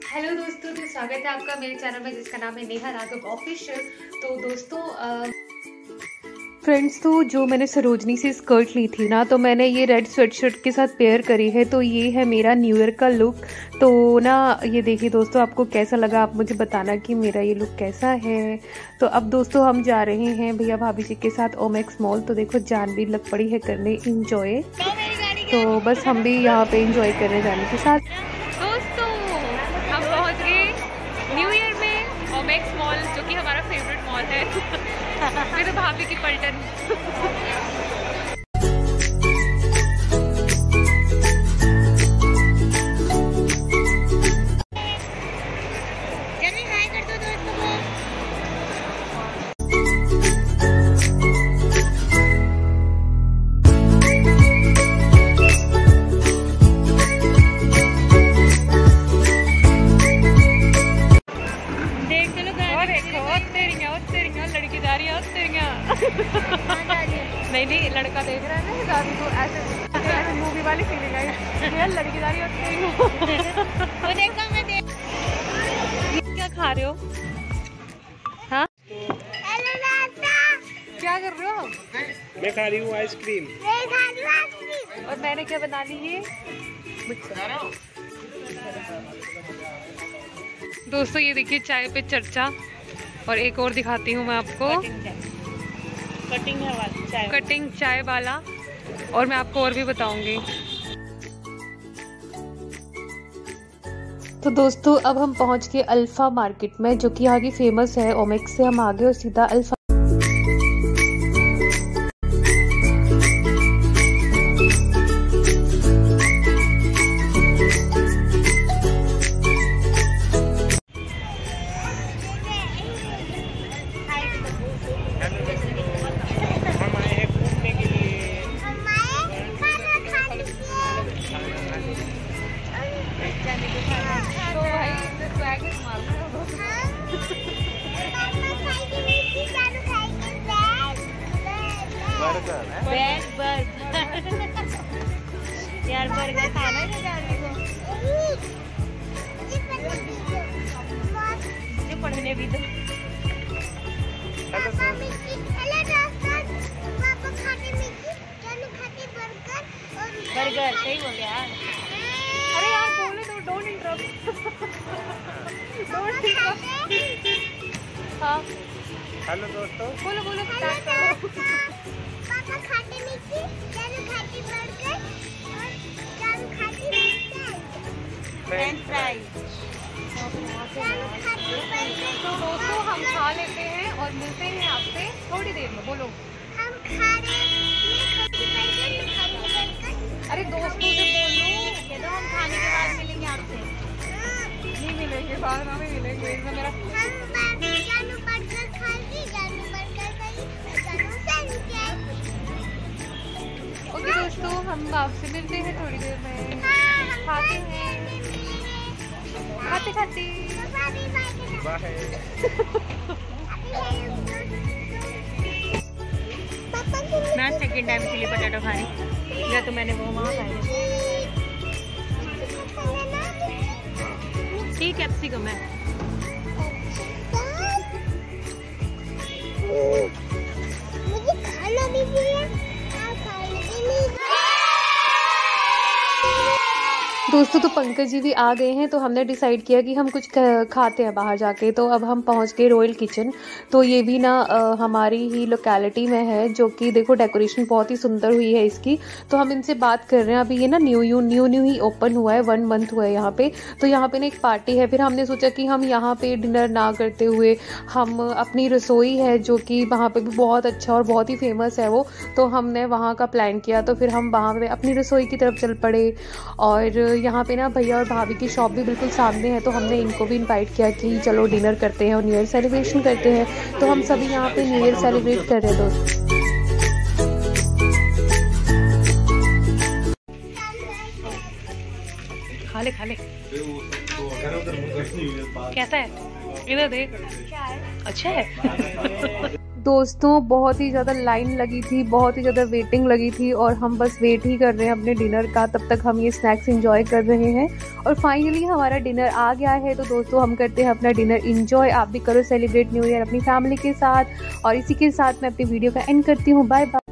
Hello दोस्तों, तो स्वागत है आपका मेरे चैनल में जिसका नाम है नेहा राघव ऑफिशियल। तो दोस्तों फ्रेंड्स, तो जो मैंने सरोजनी से स्कर्ट ली थी ना, तो मैंने ये रेड स्वेटशर्ट के साथ पेयर करी है। तो ये है मेरा न्यू ईयर का लुक। तो ना ये देखिए दोस्तों, आपको कैसा लगा आप मुझे बताना कि मेरा ये लुक कैसा है। तो अब दोस्तों हम जा रहे हैं भैया भाभी जी के साथ ओमेक्स मॉल। तो देखो जान भी लग पड़ी है करने इंजॉय। तो बस हम भी यहाँ पे इंजॉय करने जाने के साथ दोस्तों हम पहुँच गए न्यू ईयर में ओमेक्स मॉल, जो कि हमारा फेवरेट मॉल है। मेरे भाभी की पलटन। लड़की जा रही है नहीं लड़का देख रहा है ना दादी को, ऐसे मूवी वाली फीलिंग आई यार। लड़की जा रही है वो देखा मैं क्या खा रहे हो? हाँ क्या कर रहे हो? मैं खा रही हूँ आइसक्रीम। और मैंने क्या बना ली है दोस्तों, ये देखिए चाय पे चर्चा। और एक और दिखाती हूँ मैं आपको, कटिंग चाय वाला। और मैं आपको और भी बताऊंगी। तो दोस्तों अब हम पहुंच गए अल्फा मार्केट में, जो कि यहाँ की फेमस है। ओमेक्स से हम आ गए और सीधा अल्फा। यार बर्गर खाना है जाने को, मुझे पढ़ने भी दो। बर्गर सही बोल यार। अरे यार बोले तो डोंट इंटरप्ट। हाँ हेलो दोस्तों, बोलो बोलो। पापा खाते मिर्ची, जानू खाती बर्गर और जानू खाती फ्रेंच फ्राइज। तो दोस्तों हम खा लेते हैं और मिलते हैं आपसे थोड़ी देर में। बोलो हम खा रहे हैं बर्गर। अरे दोस्तों से बोलो, कह दो हम खाने के बाद मिलेंगे आपसे। नहीं मिलेंगे, बाद में मिलेंगे। इसमें मेरा जानू बर्गर खाएगी, जानू बर्गर खाएगी, जानू सैंडविच खाएगी। ओके दोस्तों, हम आपसे मिलते हैं थोड़ी देर में। खाते हैं खाते खाते। मैं सेकंड टाइम चिली पटेटो खा रही, या तो मैंने वो वहाँ खाए ठीक कैप्सिकम है। मुझे खाना भी दिया, खाने भी नहीं। दोस्तों तो पंकज जी भी आ गए हैं, तो हमने डिसाइड किया कि हम कुछ खाते हैं बाहर जाके। तो अब हम पहुंच गए रॉयल किचन। तो ये भी ना हमारी ही लोकेलिटी में है, जो कि देखो डेकोरेशन बहुत ही सुंदर हुई है इसकी। तो हम इनसे बात कर रहे हैं। अभी ये ना न्यू ही ओपन हुआ है, 1 मंथ हुआ है यहाँ पे। तो यहाँ पे ना एक पार्टी है। फिर हमने सोचा कि हम यहाँ पे डिनर ना करते हुए हम अपनी रसोई है, जो कि वहाँ पे भी बहुत अच्छा और बहुत ही फेमस है वो, तो हमने वहाँ का प्लान किया। तो फिर हम वहाँ पे अपनी रसोई की तरफ चल पड़े। और यहाँ पे ना भैया और भाभी की शॉप भी बिल्कुल सामने है। तो हमने इनको भी इनवाइट किया कि चलो डिनर करते हैं और न्यू ईयर सेलिब्रेशन करते हैं। तो हम सभी यहाँ पे न्यू ईयर सेलिब्रेट कर रहे हैं दोस्तों। खा ले कैसा है? इधर देख। अच्छा है। दोस्तों बहुत ही ज़्यादा लाइन लगी थी, बहुत ही ज़्यादा वेटिंग लगी थी और हम बस वेट ही कर रहे हैं अपने डिनर का। तब तक हम ये स्नैक्स एंजॉय कर रहे हैं और फाइनली हमारा डिनर आ गया है। तो दोस्तों हम करते हैं अपना डिनर एंजॉय। आप भी करो सेलिब्रेट न्यू ईयर अपनी फैमिली के साथ। और इसी के साथ मैं अपनी वीडियो का एंड करती हूँ। Bye bye.